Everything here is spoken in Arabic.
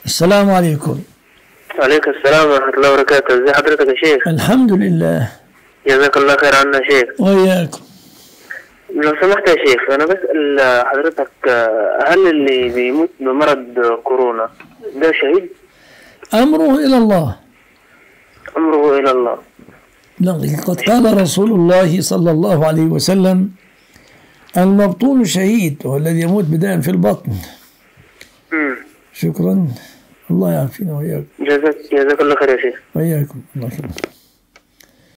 السلام عليكم. وعليكم السلام ورحمة الله وبركاته. ازي حضرتك يا شيخ؟ الحمد لله. جزاك الله خير عنا يا شيخ. وإياكم. لو سمحت يا شيخ، أنا بسأل حضرتك، هل اللي بيموت بمرض كورونا ده شهيد؟ أمره إلى الله. أمره إلى الله. قد قال رسول الله صلى الله عليه وسلم: المبطون شهيد، والذي يموت بداء في البطن. شكرا. الله يعافينا وإياكم. جزاك الله خير يا شيخ. وإياكم. الله يخليك.